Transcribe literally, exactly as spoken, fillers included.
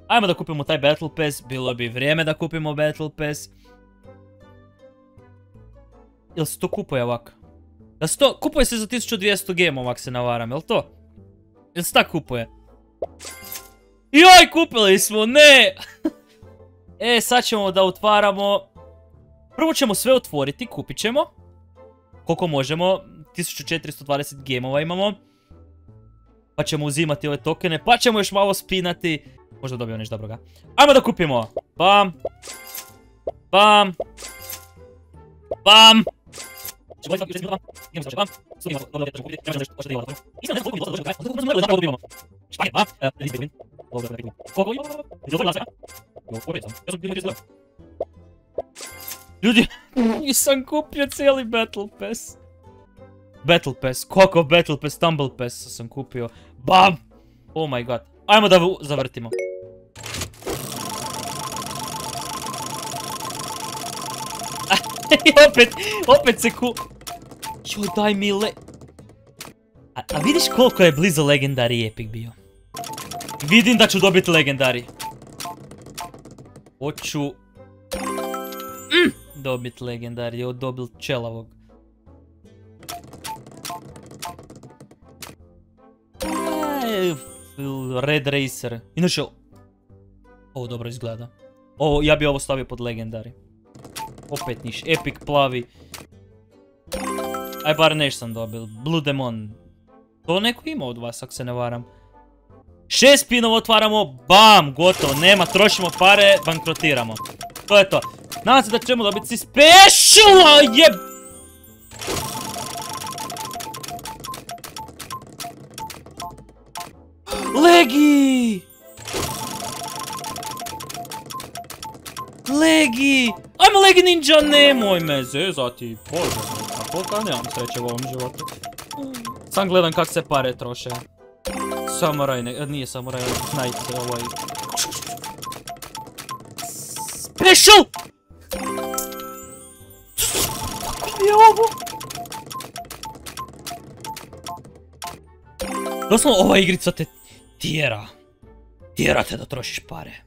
Ajmo da kupimo taj Battle Pass, bilo bi vrijeme da kupimo Battle Pass. Jel se to kupuje ovako? Da se to, kupuje se za tisuću dvjesto gemova ako se navaram, jel to? Jel se tako kupuje? Joj, kupili smo, ne! E, sad ćemo da otvaramo. Prvo ćemo sve otvoriti, kupit ćemo. Koliko možemo, tisuću četiristo dvadeset gemova imamo. Pa ćemo uzimati ove tokene, pa ćemo još malo spinati. Možda dobijemo nešto dobroga. Ajmo da kupimo! Bam! Bam! Bam! Ljudi, nisam kupio cijeli Battle Pass. Battle Pass, koliko Battle Pass, Tumble Pass sam kupio. Bam! Oh my god. Ajmo da zavrtimo. opet, opet se ku... Joj, daj mi le... A, a vidiš koliko je blizu Legendary Epic bio? Vidim da ću dobiti Legendary. Hoću... Mm, dobiti Legendary, od dobil čelavog. Red Racer. Inače, ovo dobro izgleda. Ovo, ja bi ovo stavio pod Legendary. Opet niš, Epic plavi. Aj, bar neš sam dobil. Blue Demon. To neko ima od vas, ako se ne varam. Šest spinova otvaramo, bam, gotovo, nema, trošimo pare, bankrotiramo. To je to. Nadam se da ćemo dobiti si special, jeb... Legi! Legi! Ajmo Legi Ninja, nemoj me zezati, bože, tako kao nemam sreće u ovom životu. Sam gledam kak se pare troše. Samurai, ne, nije Samurai, Knight, ovaj... Special! Kako je ovo? Doslovno, ova igrica te tjera. Tjera te da trošiš pare.